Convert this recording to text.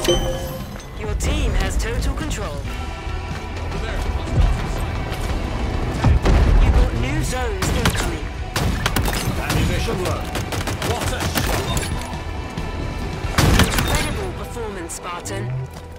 Your team has total control. You've got new zones incoming. Ammunition low. What a shot! Incredible performance, Spartan.